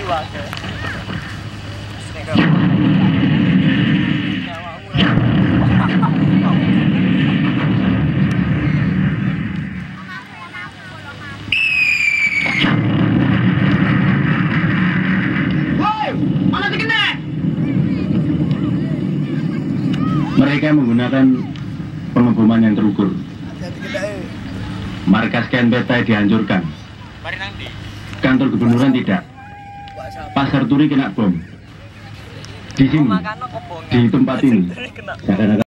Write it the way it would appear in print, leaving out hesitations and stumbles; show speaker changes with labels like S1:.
S1: Mereka menggunakan pengeboman yang terukur. Markas Kenpeta dihancurkan. Kantor gubernuran tidak. Pasar Turi kena bom. Di sini, di tempat ini.